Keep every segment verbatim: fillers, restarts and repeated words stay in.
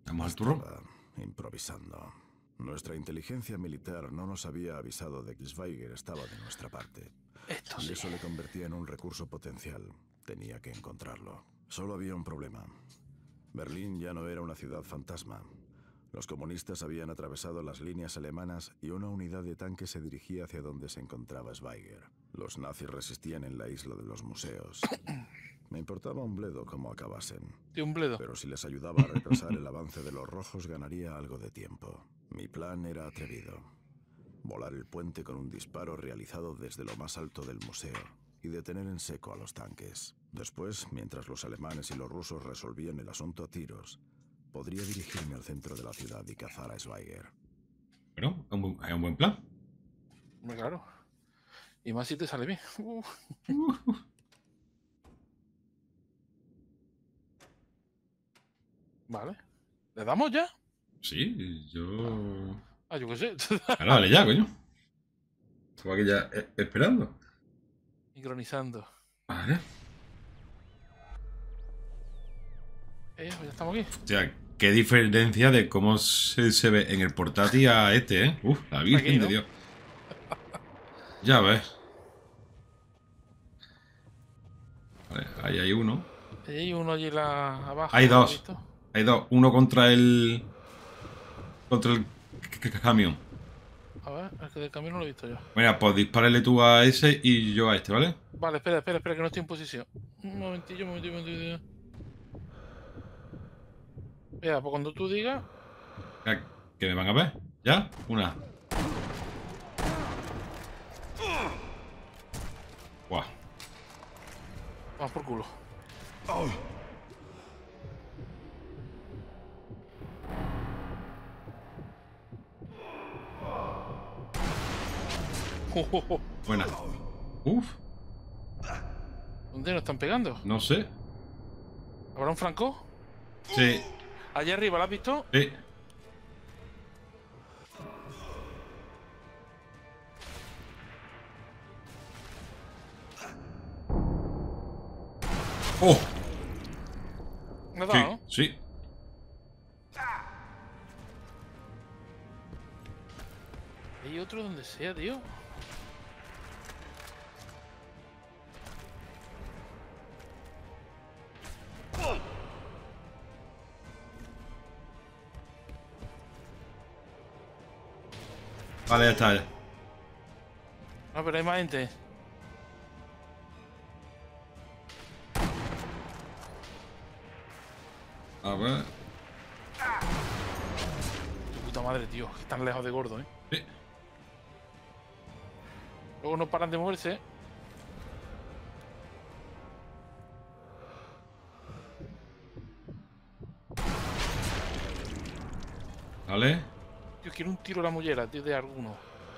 Vamos al turrón. Estaba improvisando. Nuestra inteligencia militar no nos había avisado de que Schweiger estaba de nuestra parte. Esto Y sí. eso le convertía en un recurso potencial. Tenía que encontrarlo. Solo había un problema. Berlín ya no era una ciudad fantasma. Los comunistas habían atravesado las líneas alemanas y una unidad de tanques se dirigía hacia donde se encontraba Schweiger. Los nazis resistían en la isla de los museos. Me importaba un bledo cómo acabasen. Tío, un bledo. Pero si les ayudaba a retrasar el avance de los rojos, ganaría algo de tiempo. Mi plan era atrevido. Volar el puente con un disparo realizado desde lo más alto del museo y detener en seco a los tanques. Después, mientras los alemanes y los rusos resolvían el asunto a tiros, podría dirigirme al centro de la ciudad y cazar a Schweiger. Bueno, es un buen, es un buen plan. Muy claro. Y más si te sale bien. Uf. Vale. ¿Le damos ya? Sí, yo... Ah, yo qué sé. Claro, dale ya, coño. Estaba aquí ya eh, esperando. Sincronizando. Vale. Eh, pues ya estamos aquí. O sea, qué diferencia de cómo se, se ve en el portátil a este, ¿eh? Uf, la virgen Aquí, ¿no? de Dios. Ya ves. Vale, ahí hay uno. Hay uno allí la... abajo. Hay ¿lo has dos. visto? Hay dos. Uno contra el... Contra el c- c- camión. A ver, el que del camión no lo he visto yo. Mira, pues dispárale tú a ese y yo a este, ¿vale? Vale, espera, espera, espera, que no estoy en posición. Un momentillo, un momentillo, un momentillo. Mira, pues cuando tú digas... Ya, que me van a ver. ¿Ya? Una. Buah. Vamos por culo. Buena. Uf. ¿Dónde nos están pegando? No sé. ¿Habrá un franco? Sí. Allá arriba, ¿lo has visto? Sí. ¡Oh! ¿Me ha Sí, dado, no? sí. Hay otro donde sea, tío. Vale, ya está. Ya. No, pero hay más gente. A ver. Tu puta madre, tío. Que están lejos de gordo, ¿eh? Sí. Luego no paran de moverse. Vale. Tío, quiero un tiro a la mollera, tío, de alguno.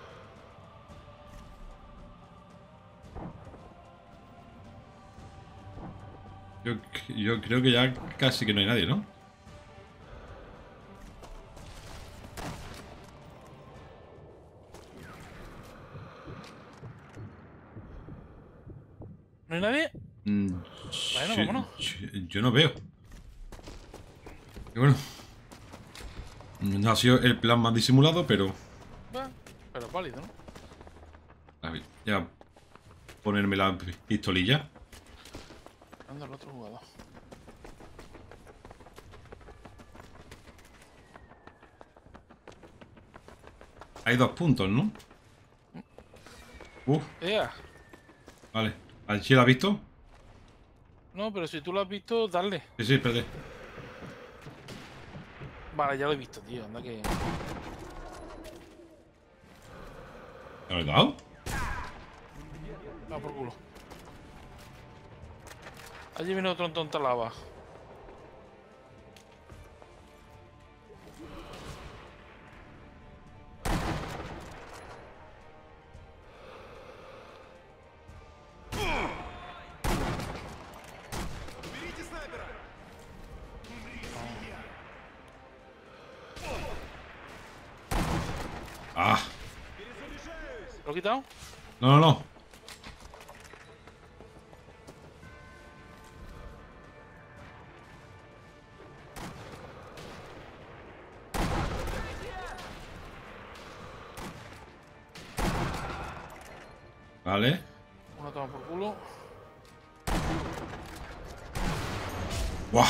Yo, yo creo que ya casi que no hay nadie, ¿no? ¿No hay nadie? Mm, Bueno, sí, vámonos. yo, yo no veo. Y bueno. No ha sido el plan más disimulado, pero... Bueno, pero es válido, ¿no? A ver, ya ponerme la pistolilla. Anda el otro jugador. Hay dos puntos, ¿no? Uf, ¡Ea! vale. ¿Allí la has visto? No, pero si tú lo has visto, dale. Sí, sí, espérate. Vale, ya lo he visto, tío. Anda que... ¿Te lo he dado? Va por culo. Allí viene otro tonto lava. Ah, ¿Lo he quitado? no, no, no. Vale. Una toma por culo. ¡Buah!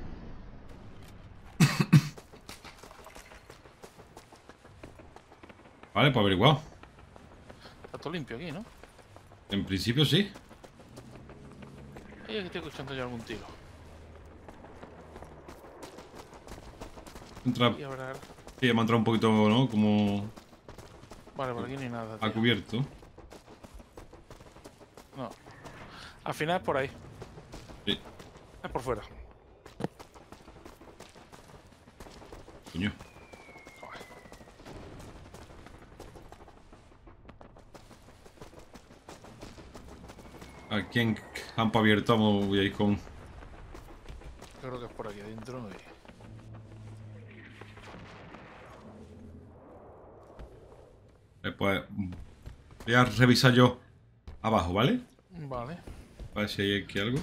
Vale, pues averiguado. Está todo limpio aquí, ¿no? En principio sí. Ahí es que estoy escuchando yo algún tiro. Entra... Y habrá... Sí, hemos entrado un poquito, ¿no? Como Vale, por aquí ni nada, a tío. cubierto. No. Al final es por ahí. Sí. Es por fuera. Coño. Joder. Aquí en campo abierto voy a ir con... Yo creo que es por aquí adentro. Y... Eh, pues voy a revisar yo abajo, ¿vale? Vale. A ver si hay aquí algo.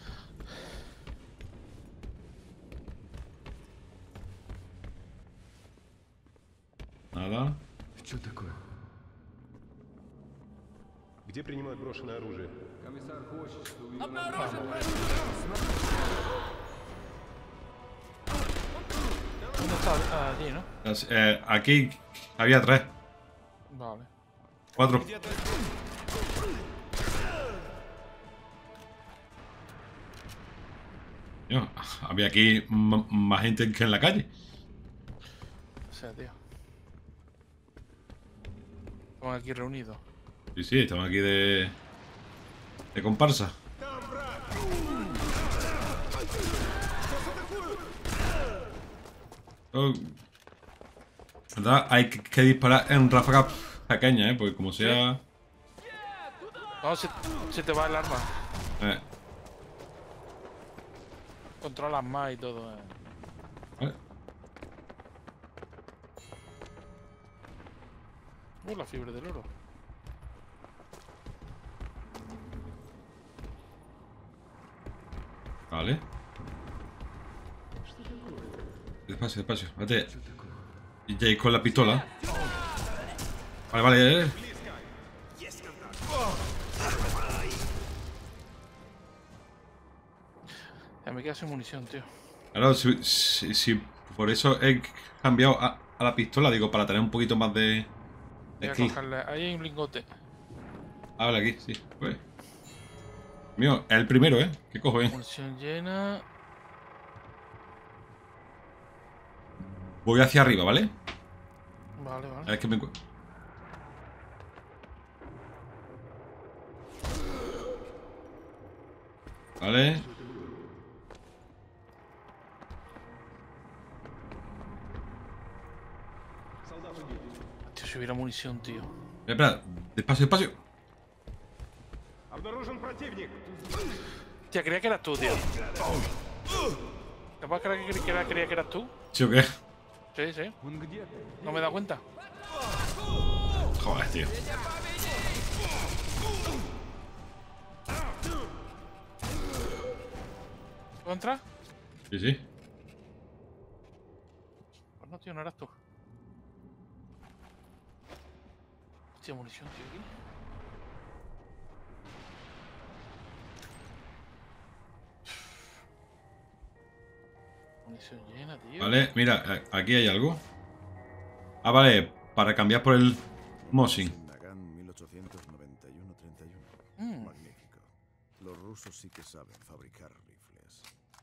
Nada. Что такое? Где принимают брошенное оружие? Комиссар хочет, что увидел... ¿Dónde está? Ah, allí, ¿no? Eh, aquí había tres, Vale. cuatro. Yo, había aquí m- más gente que en la calle. O sea, tío. Estamos aquí reunidos. Sí, sí, estamos aquí de... de comparsa. Oh, ¿verdad? Hay que, que disparar en ráfagas pequeñas, ¿eh? Porque como sea... No, se, se te va el arma. Eh, Controlas más y todo. Eh. ¿vale? Uh, la fiebre del oro. Vale. Despacio, despacio. Vete. Y Jay con la pistola. Vale, vale. Eh. Ya me queda sin munición, tío. Claro, si, si- si por eso he cambiado a, a la pistola, digo, para tener un poquito más de... Voy de a kill. cogerle. Ahí hay un lingote. Ah, vale, aquí, sí. Pues. Mío, es el primero, ¿eh? ¿Qué cojo, eh? Munición llena. Voy hacia arriba, ¿vale? Vale, A vale. ver qué me encuentro. Vale. Tío, si hubiera munición, tío. Espera, despacio, despacio. Обнаружен противник! Tía, creía que eras tú, tío. ¿Te puedes creer que creía, creía que eras tú? ¿Sí o qué? Sí, sí. Он где-то. No me he dado cuenta. Joder, tío. ¿Puedo entrar? Sí, sí. Pues no, tío, no eras tú. Hostia, munición, tío, aquí. Munición llena, tío. Vale, mira, eh, aquí hay algo. Ah, vale, para cambiar por el Mosin. Nagant mil ochocientos noventa y uno treinta y uno. Mm. Magnífico. Los rusos sí que saben fabricar rifles.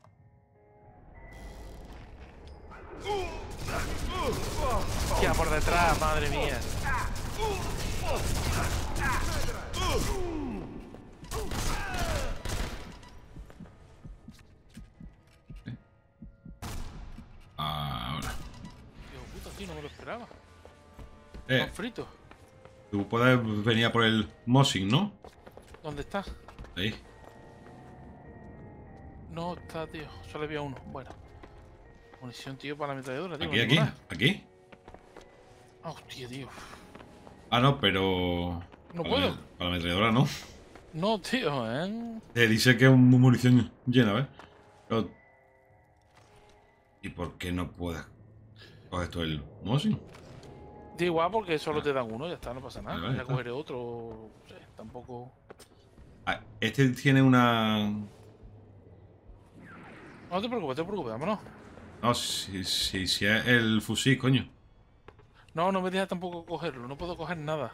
Tía, por detrás, madre mía. Ahora. Tío, puta, tío, no me lo esperaba. Eh, Pan frito. tú puedes venir a por el Mosin, ¿no? ¿Dónde está? Ahí. No está, tío. Solo había uno. Bueno. Munición, tío, para la ametralladora, tío. Aquí, no aquí, tengo nada. aquí. Ah, hostia, tío. Ah, no, pero... No para puedo. la- Para la ametralladora, ¿no? No, tío, ¿eh? Eh, dice que es mu- munición llena, ¿ves? Pero... ¿Y por qué no puedes coger esto el Mosin? Da igual porque solo te dan uno, ya está, no pasa nada. Vale, vale, Ya está. cogeré otro. No sé. tampoco... Ah, este tiene una... No te preocupes, no te preocupes, vámonos. No, si, si, si es el fusil, coño. No, no me deja tampoco cogerlo, no puedo coger nada.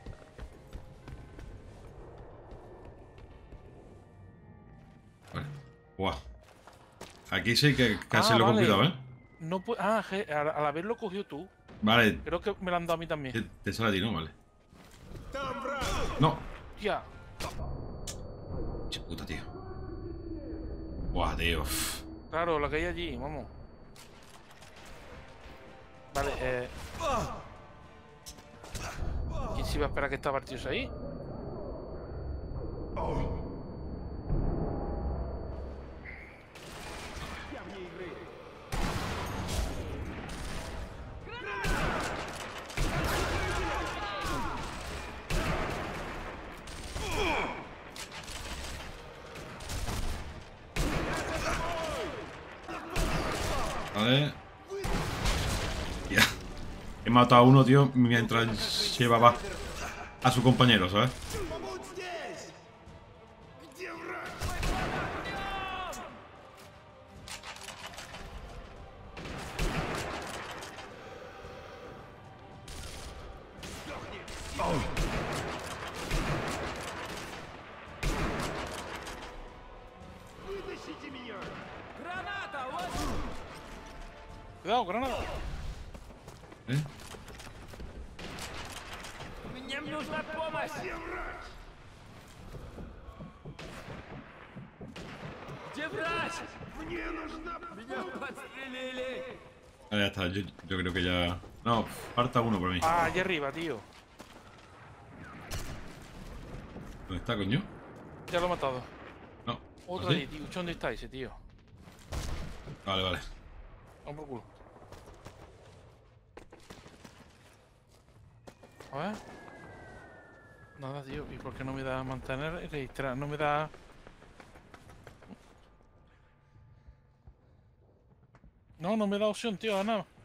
Vale. Buah. Aquí sí que que Ah, hacerlo con vale. cuidado, ¿eh? No puede... Ah, je- al, al haberlo cogido tú, Vale, creo que me lo han dado a mí también. te, te sale a ti, ¿no? Vale. No. Ya. Che puta, tío. Buah, tío. Uf. Claro, la que hay allí, vamos. Vale, eh... ¿quién se iba a esperar que esta partidos ahí? Vale. Ya. He matado a uno, tío, mientras llevaba a su compañero, ¿sabes? Cuidado, granada. ¿Eh? Мне нужна помощь! Где врач? Мне нужна помощь! Меня подстрелили! Ah, ya está, yo, yo creo que ya... No, falta uno por mí. Ah, allá arriba, tío. ¿Dónde está, coño? Ya lo he matado. No. Otro ¿Así? allí, tío. ¿Dónde está ese, tío? Vale, vale. Vamos por culo. A ver. Nada, tío. ¿Y por qué no me da mantener y registrar? No me da... No, no me da opción, tío, a nada.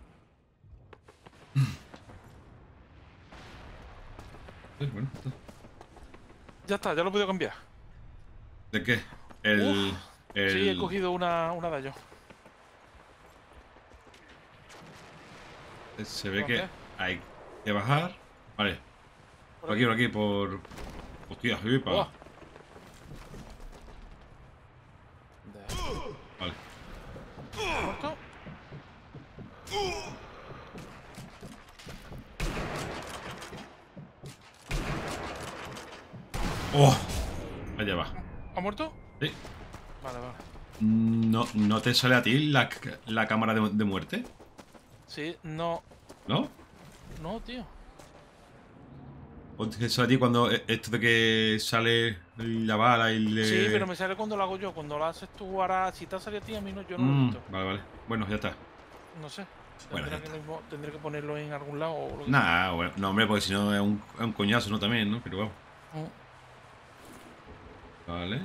Sí, bueno, está. Ya está, ya lo he podido cambiar. ¿De qué? El... el... Sí, he cogido una, una de ellos. Se ve ¿Por que qué? hay que bajar. Vale. Por aquí, por aquí, por... Hostia, sí, para... Buah. Vale. ¿Muerto? ¡Oh! Allá va. ¿Ha muerto? Sí. Vale, vale. ¿No, ¿no te sale a ti la, la cámara de, de muerte? Sí, no... ¿No? No, tío. ¿O te sale a ti cuando e- esto de que sale la bala y le... Sí, pero me sale cuando lo hago yo. Cuando lo haces tú ahora... Si te ha salido a ti, a mí no, yo no lo he Mm, visto. vale, vale. Bueno, ya está. No sé. Bueno, Tendré, ya que, mismo- tendré que ponerlo en algún lado o lo que Nah, bueno, no, hombre, porque si no es un, es un coñazo, ¿no? También, ¿no? Pero vamos. sea. Mm. Vale.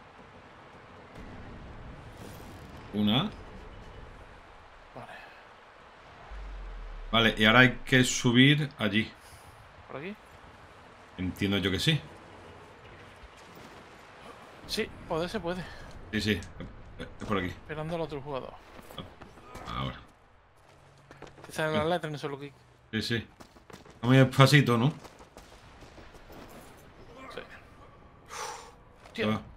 Una. Vale. Vale, y ahora hay que subir allí. ¿Por aquí? Entiendo yo que sí. Sí, poder se puede. Sí, sí. Es por aquí. Esperando al otro jugador. Ahora. Que salen las letras, no sé lo que... Sí, sí. Muy despacito, ¿no? Sí. Se Tío. va.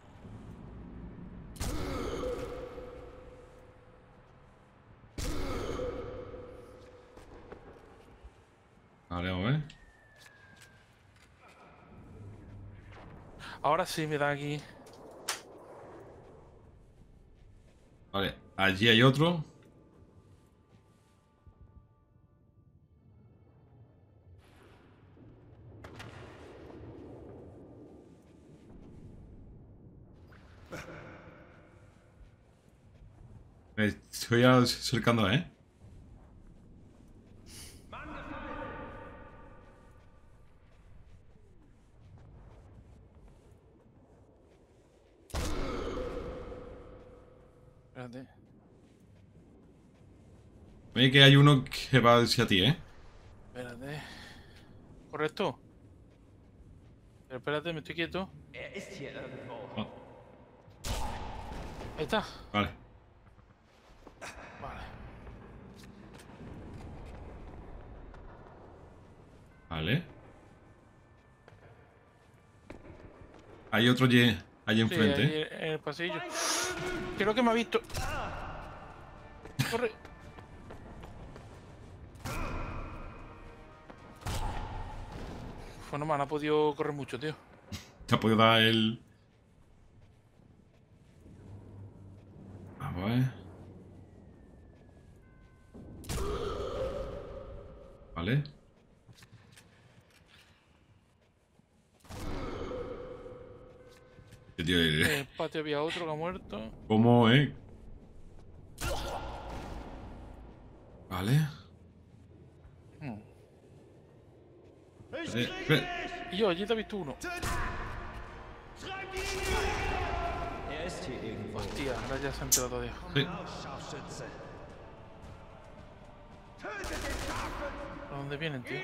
Vale, vamos a ver. Ahora sí me da aquí... Vale, allí hay otro. Me estoy acercando, ¿eh? Espérate. Ve que hay uno que va hacia ti, ¿eh? Espérate. ¿Correcto? Pero espérate, me estoy quieto. Er ist hier irgendwo. Oh, Ahí está. vale. Vale. Vale. Hay otro allí, allí Sí, enfrente. ahí en el pasillo. Creo que me ha visto. Corre. Bueno, man, no ha podido correr mucho, tío. Te ha podido dar el... Vamos a ver. Vale. Este tío, En el patio había otro que ha muerto. ¿cómo, eh? Vale. Hmm. Eh, eh, Y yo, allí te he visto uno. Er ist hier irgendwo. Hostia, ahora ya se ha enterado todavía. sí. ¿A dónde vienen, tío?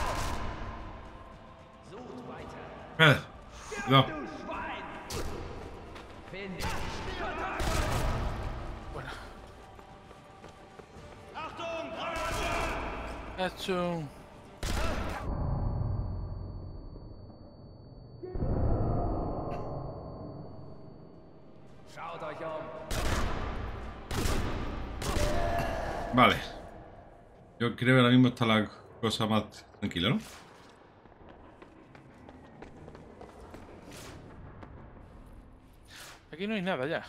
Sucht weiter. Espera. No. Finde. Bueno. Hecho. Schaut euch um. Vale. Yo creo que ahora mismo está la cosa más tranquila, ¿no? Aquí no hay nada ya.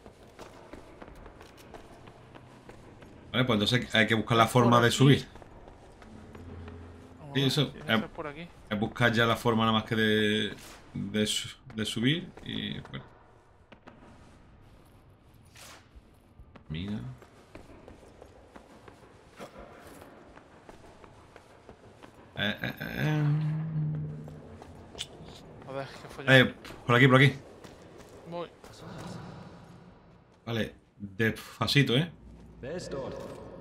Vale, pues entonces hay que buscar la forma Por de aquí. subir. Vamos Sí, a ver, eso, tiene que eh. ser por aquí. Es buscar ya la forma nada más que de, de, su- de subir y bueno. Mira. Eh, eh, eh, A ver, qué fue eh. Eh, por aquí, por aquí. Voy. Vale, despacito, ¿eh? Wer ist dort?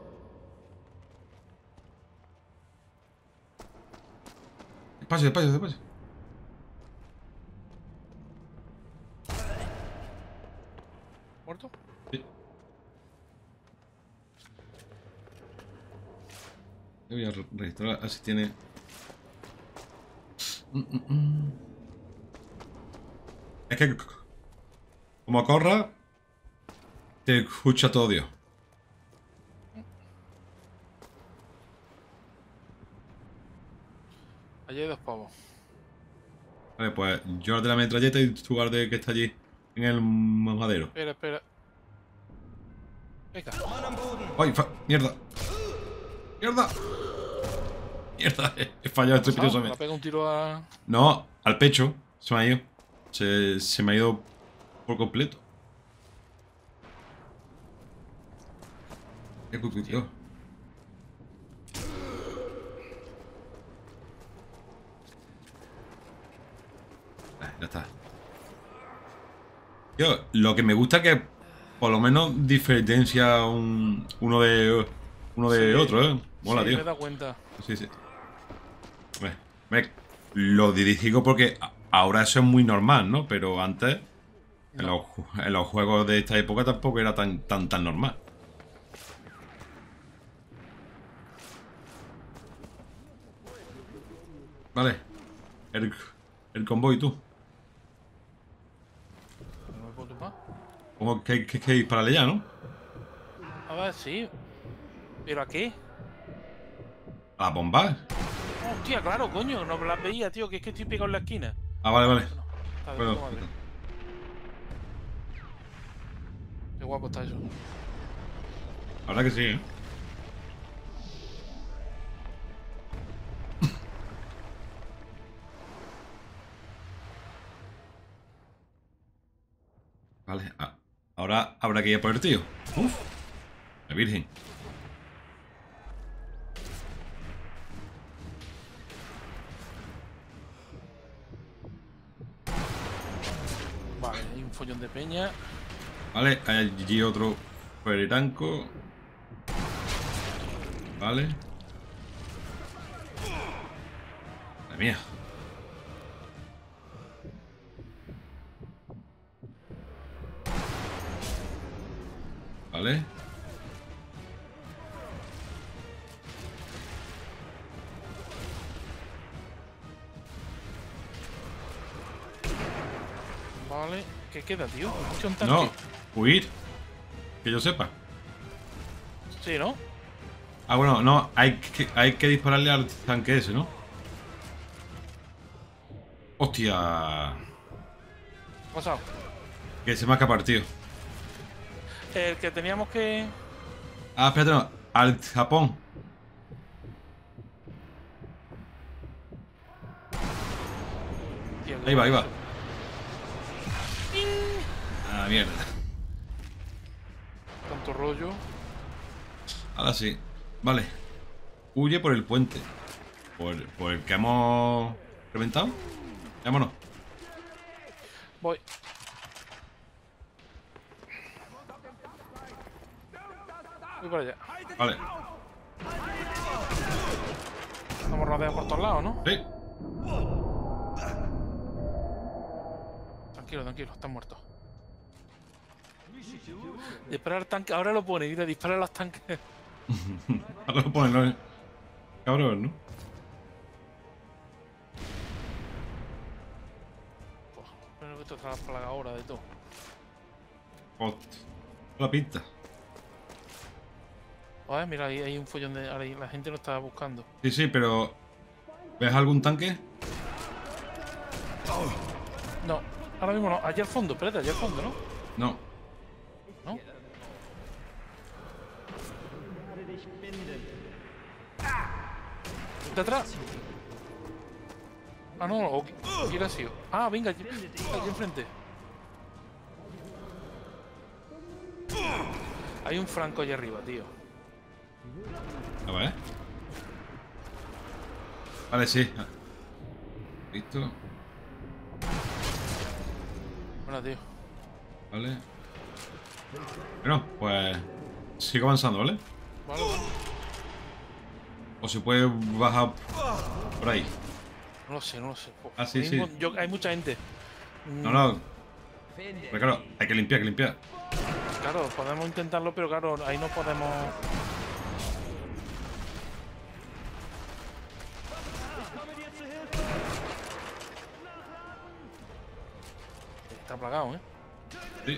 Despacio, despacio, despacio. ¿Muerto? Sí. Yo voy a re- registrar a ver si tiene... Mm, mm, mm. Es que... Como corra... Te escucha todo Dios. Allí hay dos pavos. Vale, pues yo de la metralleta y tu guarde que está allí en el madero. Espera, espera. Venga. ¡Ay, fa- mierda! ¡Mierda! ¡Mierda! He fallado Le estrepitosamente. pega un tiro a. No, al pecho. Se me ha ido. Se, se me ha ido por completo. Qué cuidado. Ah, ya está. Yo, lo que me gusta es que por lo menos diferencia un, uno de uno de Sí. otro, ¿eh? Mola, Sí, tío. me he dado cuenta. Sí, sí. Ve, ve, lo dirijo porque a- ahora eso es muy normal, ¿no? Pero antes, en, los, ju- en los juegos de esta época tampoco era tan tan tan normal. Vale. El, el convoy, tú. No me puedo tumbar. Como que hay que, que dispararle ya, ¿no? A ver, sí. ¿Pero a qué? A la bomba. Hostia, claro, coño. No me las veía, tío. Que es que estoy pegado en la esquina. Ah, vale, vale. Está de Bueno, puta madre. Qué guapo está eso. la verdad que sí, ¿eh? Vale, a- ahora habrá que ir a por el tío. Uf, la virgen. Vale, hay un follón de peña. Vale, hay allí otro peritanco. Vale. Madre mía. Vale. Vale. ¿Qué queda, tío? ¿Escucha un tanque? No, huir. Que yo sepa. Sí, ¿no? Ah, bueno, no, hay que, hay que dispararle al tanque ese, ¿no? Hostia. ¿Qué ha pasado? Que se me ha escapado, tío. El que teníamos que... Ah, espérate, no. Al Japón. Tío, Ahí va, ahí va. Ah, mierda. Tanto rollo. Ahora sí. Vale. Huye por el puente. Por, por el que hemos reventado. Vámonos. Voy. Voy para allá. Vale. Estamos rodeados por todos lados, ¿no? Sí. Tranquilo, tranquilo, están muertos. Disparar al tanque. Ahora lo pone, mira, dispara a los tanques. Ahora lo ponen los... Cabrón, ¿no? Pues, primero que esto está la plaga ahora de todo. Hostia. La pinta. Joder, mira, ahí hay un follón de... Ahí la gente lo estaba buscando. Sí, sí, pero... ¿Ves algún tanque? No, ahora mismo no. Allá al fondo, espérate, allá al fondo, ¿no? No. ¿No? ¿De atrás? Ah, no, o- ¿quién ha sido? Ah, venga, aquí, aquí enfrente. Hay un franco allá arriba, tío. A ver. Vale, sí. Listo. Bueno, tío. Vale. Bueno, pues... Sigo avanzando, ¿vale? Vale, vale. O se puede bajar por ahí. No lo sé, no lo sé. Po- Ah, sí, ahora mismo sí. yo- hay mucha gente. No, Mm, no. Pero claro, hay que limpiar, hay que limpiar. Claro, podemos intentarlo, pero claro, ahí no podemos... Está plagado, ¿eh? Sí.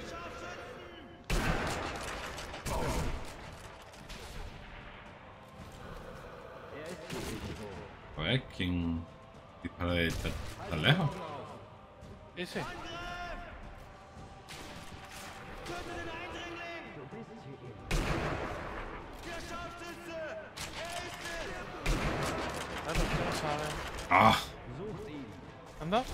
A ver, ¿quién dispara de tan, tan lejos? Ese. Claro, usted no sabe. ¡Ah! ¿Anda?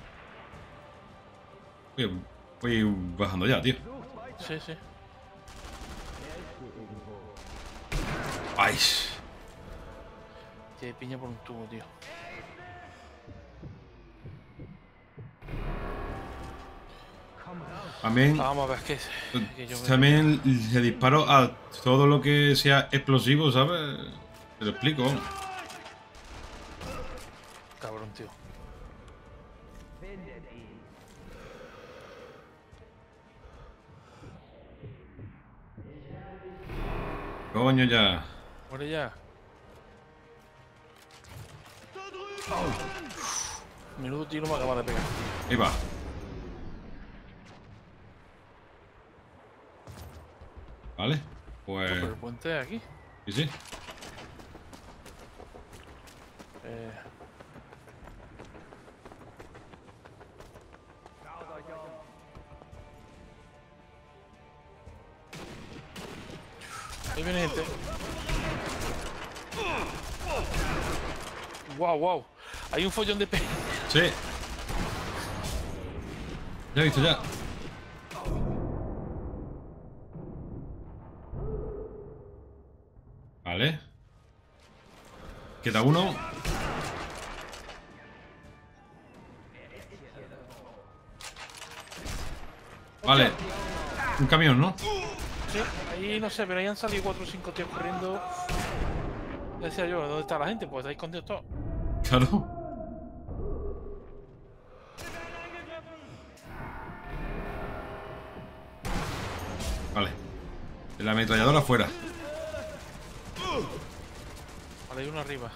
Voy, voy bajando ya, tío. Sí, sí. ¡Ay! Tiene piña por un tubo, tío. También, Vamos a ver, es que, que yo... también le disparo a todo lo que sea explosivo, ¿sabes? Te lo explico. Cabrón, tío. Coño, ya. Muere ya. Menudo tiro me acaba de pegar. Ahí va. Vale. Pues... Pero el puente de aquí. Sí, sí. Eh... Ahí viene gente. Wow, wow. Hay un follón de pe... Sí. Ya he visto, ya. Vale. Queda uno. Vale. Un camión, ¿no? Sí, ahí no sé, pero ahí han salido cuatro o cinco tíos corriendo. Decía yo, ¿dónde está la gente? Pues está escondido todo. Claro. Vale. La ametralladora afuera. Vale, hay uno arriba.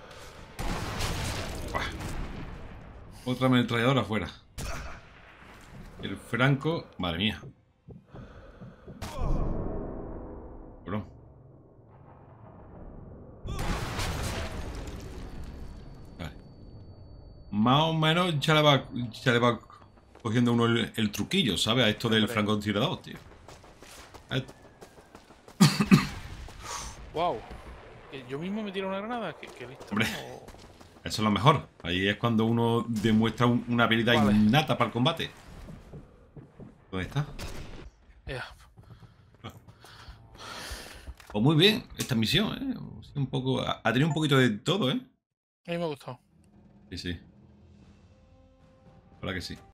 Buah. Otra ametralladora afuera. El franco... Madre mía. Bro. Vale. Más o menos ya le va, ya le va cogiendo uno el, el truquillo, ¿sabes? A esto del Hombre. francotirador, tío. A esto- Wow. Que yo mismo me tiro una granada. Que, que listo. Hombre. ¿No? Eso es lo mejor. Ahí es cuando uno demuestra un- una habilidad Vale. innata para el combate. ¿Dónde está? Ea. Pues muy bien, esta misión, ¿eh? Un poco, ha ha tenido un poquito de todo, ¿eh? A mí me ha gustado. Sí, sí. Hola que sí.